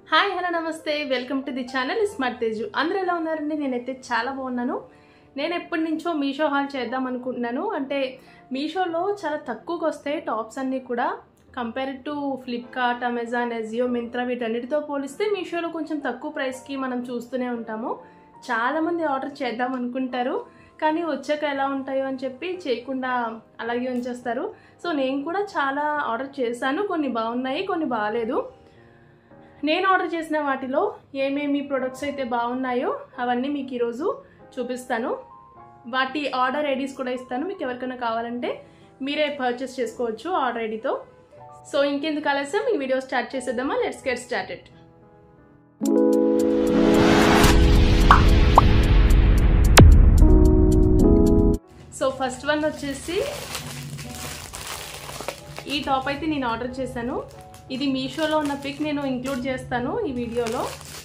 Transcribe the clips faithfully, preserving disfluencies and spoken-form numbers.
Hi hello నమస్తే welcome to the channel smart Teju. అందరూ ఎలా ఉన్నారండి? నేనైతే చాలా బాగున్నాను. నేను ఎప్పటి నుంచో మీషో హాల్ చేద్దాం అనుకుంటున్నాను. అంటే మీషోలో చాలా తక్కువకి వస్తాయి టాప్స్ అన్నీ కూడా. Compare to Flipkart, Amazon, AJIO, Myntra వీటన్నిటితో పోలిస్తే మీషోలో కొంచెం తక్కువ ప్రైస్కి మనం చూస్తూనే ఉంటాము. చాలామంది ఆర్డర్ చేద్దాం అనుకుంటారు, కానీ వచ్చాక ఎలా ఉంటాయో అని చెప్పి చేయకుండా అలాగే ఉంచేస్తారు. సో నేను కూడా చాలా ఆర్డర్ చేశాను. కొన్ని బాగున్నాయి, కొన్ని బాగాలేదు. నేను ఆర్డర్ చేసిన వాటిలో ఏమేమి ప్రొడక్ట్స్ అయితే బాగున్నాయో అవన్నీ మీకు ఈరోజు చూపిస్తాను. వాటి ఆర్డర్ ఐడీస్ కూడా ఇస్తాను. మీకు ఎవరికైనా కావాలంటే మీరే పర్చేస్ చేసుకోవచ్చు ఆర్డర్ ఐడీతో. సో ఇంకెందుకు ఆలస్యం, ఈ వీడియో స్టార్ట్ చేసేద్దామా? Let's get started. So first one వచ్చేసి ఈ టాప్ అయితే నేను ఆర్డర్ చేశాను. ఇది మీషోలో ఉన్న పిక్ నేను ఇంక్లూడ్ చేస్తాను ఈ వీడియోలో.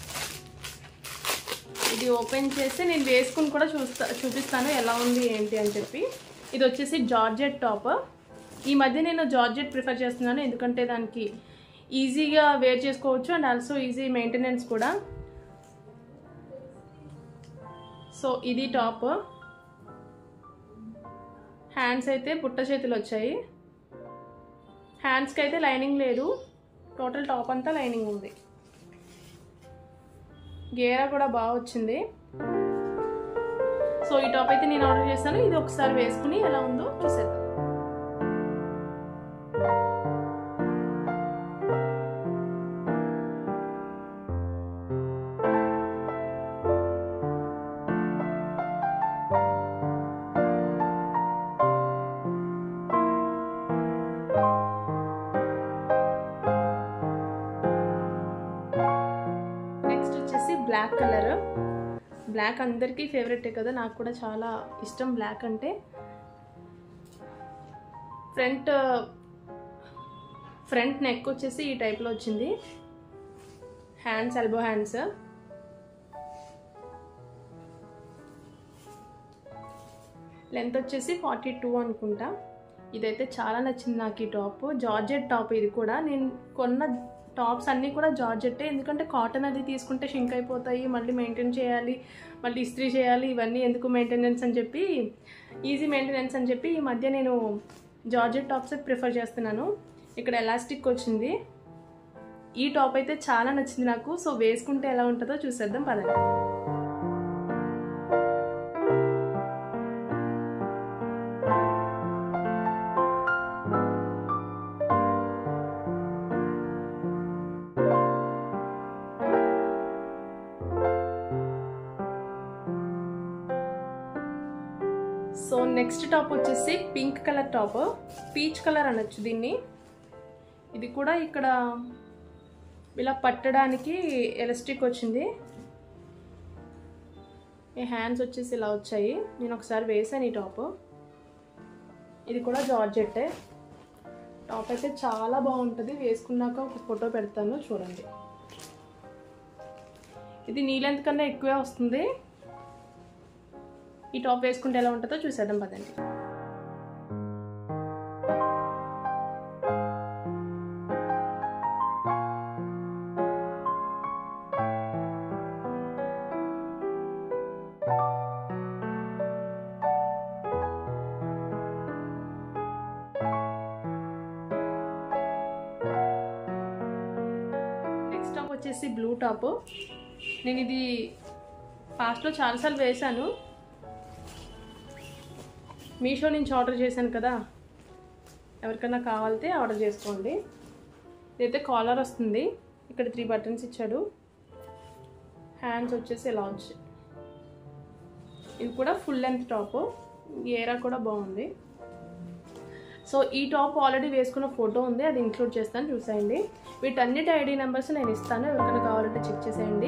ఇది ఓపెన్ చేసి నేను వేసుకుని కూడా చూస్తా చూపిస్తాను ఎలా ఉంది ఏంటి అని చెప్పి. ఇది వచ్చేసి జార్జెట్ టాప్. ఈ మధ్య నేను జార్జెట్ ప్రిఫర్ చేస్తున్నాను, ఎందుకంటే దానికి ఈజీగా వేర్ చేసుకోవచ్చు అండ్ ఆల్సో ఈజీ మెయింటెనెన్స్ కూడా. సో ఇది టాప్. హ్యాండ్స్ అయితే పుట్ట చేతులు వచ్చాయి. హ్యాండ్స్కి అయితే లైనింగ్ లేదు, టోటల్ టాప్ అంతా లైనింగ్ ఉంది. గేరా కూడా బాగా వచ్చింది. సో ఈ టాప్ అయితే నేను ఆర్డర్ చేశాను. ఇది ఒకసారి వేసుకుని ఎలా ఉందో చూసేద్దాం. Black colour. బ్లాక్ అందరికీ ఫేవరెటే కదా, నాకు కూడా చాలా ఇష్టం బ్లాక్ అంటే. ఫ్రంట్ ఫ్రంట్ నెక్ వచ్చేసి ఈ టైప్లో వచ్చింది. Hands elbow hands. లెంత్ వచ్చేసి ఫార్టీ టూ అనుకుంటా. ఇదైతే చాలా నచ్చింది నాకు ఈ టాప్. జార్జెట్ టాప్ ఇది కూడా. నేను కొన్న టాప్స్ అన్నీ కూడా జార్జెట్టే, ఎందుకంటే కాటన్ అది తీసుకుంటే షింక్ అయిపోతాయి, మళ్ళీ మెయింటైన్ చేయాలి, మళ్ళీ ఇస్త్రీ చేయాలి, ఇవన్నీ ఎందుకు మెయింటెనెన్స్ అని చెప్పి, ఈజీ మెయింటెనెన్స్ అని చెప్పి ఈ మధ్య నేను జార్జెట్ టాప్స్ ప్రిఫర్ చేస్తున్నాను. ఇక్కడ ఎలాస్టిక్ వచ్చింది. ఈ టాప్ అయితే చాలా నచ్చింది నాకు. సో వేసుకుంటే ఎలా ఉంటుందో చూసేద్దాం పదండి. సో నెక్స్ట్ టాప్ వచ్చేసి pink colour top. Peach colour అనొచ్చు దీన్ని. ఇది కూడా ఇక్కడ ఇలా పట్టడానికి ఎలాస్టిక్ వచ్చింది. ఈ హ్యాండ్స్ వచ్చేసి ఇలా వచ్చాయి. నేను ఒకసారి వేసాను ఈ టాప్. ఇది కూడా జార్జెట్టే. టాప్ అయితే చాలా బాగుంటుంది. వేసుకున్నాక ఒక ఫోటో పెడతాను చూడండి. ఇది నీ లెంత్ కన్నా ఎక్కువే వస్తుంది. ఈ టాప్ వేసుకుంటే ఎలా ఉంటుందో చూసేద్దాం పదండి. నెక్స్ట్ టాప్ వచ్చేసి బ్లూ టాప్. నేను ఇది పాస్ట్లో చాలాసార్లు వేసాను. మీషో నుంచి ఆర్డర్ చేశాను కదా, ఎవరికైనా కావాలితే ఆర్డర్ చేసుకోండి. ఇదైతే కాలర్ వస్తుంది. ఇక్కడ త్రీ బటన్స్ ఇచ్చాడు. హ్యాండ్స్ వచ్చేసి ఇలా వచ్చాయి. ఇది కూడా ఫుల్ లెంత్ టాప్. ఏరా కూడా బాగుంది. సో ఈ టాప్ ఆల్రెడీ వేసుకున్న ఫోటో ఉంది, అది ఇంక్లూడ్ చేస్తాను చూసేయండి. వీటన్నిటి ఐడి నెంబర్స్ నేను ఇస్తాను, ఎవరికైనా కావాలంటే చెక్ చేసేయండి.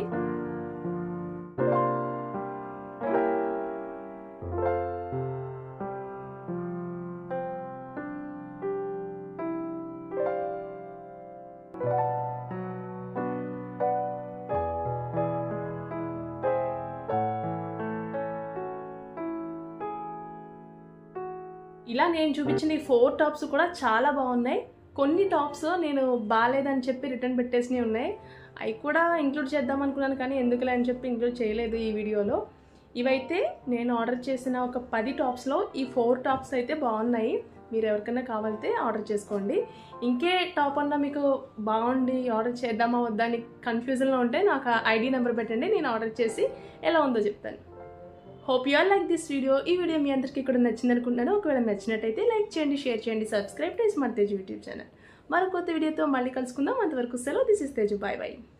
ఇలా నేను చూపించిన ఈ ఫోర్ టాప్స్ కూడా చాలా బాగున్నాయి. కొన్ని టాప్స్ నేను బాగాలేదని చెప్పి రిటర్న్ పెట్టేసినవి ఉన్నాయి. అవి కూడా ఇంక్లూడ్ చేద్దాం అనుకున్నాను కానీ ఎందుకులే అని చెప్పి ఇంక్లూడ్ చేయలేదు ఈ వీడియోలో. ఇవైతే నేను ఆర్డర్ చేసిన ఒక పది టాప్స్లో ఈ ఫోర్ టాప్స్ అయితే బాగున్నాయి. మీరు ఎవరికైనా కావాలితే ఆర్డర్ చేసుకోండి. ఇంకే టాప్ అన్నా మీకు బాగుండి ఆర్డర్ చేద్దామా వద్దా అని కన్ఫ్యూజన్లో ఉంటే నాకు ఐడి నెంబర్ పెట్టండి, నేను ఆర్డర్ చేసి ఎలా ఉందో చెప్తాను. Hope you all like this video. ఈ వీడియో మీ అందరికీ కూడా నచ్చింది అనుకుంటున్నాను. ఒకవేళ నచ్చినట్టయితే లైక్ చేయండి, షేర్ చేయండి, subscribe to smart Teju YouTube channel. మరో కొత్త వీడియోతో మళ్ళీ కలుసుకుందాం. అంతవరకు సెలవు. This is Teju. Bye bye.